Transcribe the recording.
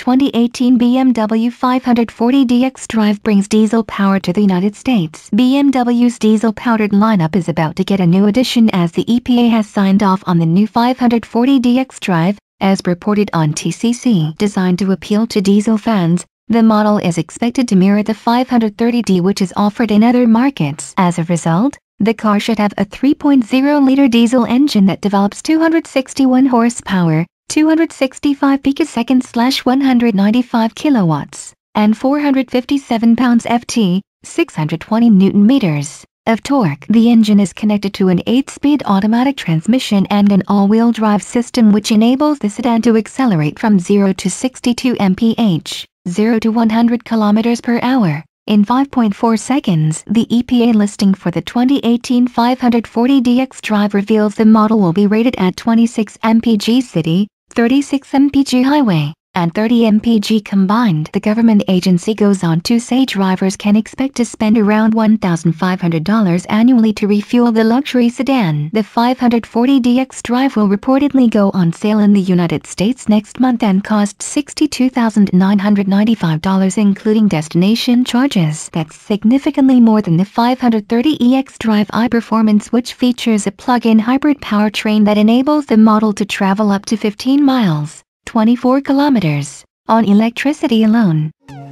2018 BMW 540d xDrive brings diesel power to the United States. BMW's diesel-powered lineup is about to get a new addition as the EPA has signed off on the new 540d xDrive, as reported on TCC. Designed to appeal to diesel fans, the model is expected to mirror the 530d which is offered in other markets. As a result, the car should have a 3.0-liter diesel engine that develops 261 horsepower, 265 pk/195 kilowatts, and 457 pounds-ft, 620 newton-meters, of torque. The engine is connected to an 8-speed automatic transmission and an all-wheel drive system which enables the sedan to accelerate from 0 to 62 mph, 0 to 100 km/h, in 5.4 seconds. The EPA listing for the 2018 540d xDrive reveals the model will be rated at 26 mpg city, 36 mpg highway, and 30 mpg combined. The government agency goes on to say drivers can expect to spend around $1,500 annually to refuel the luxury sedan. The 540d xDrive will reportedly go on sale in the United States next month and cost $62,995 including destination charges. That's significantly more than the 530e xDrive i-Performance, which features a plug-in hybrid powertrain that enables the model to travel up to 15 miles, 24 kilometers, on electricity alone.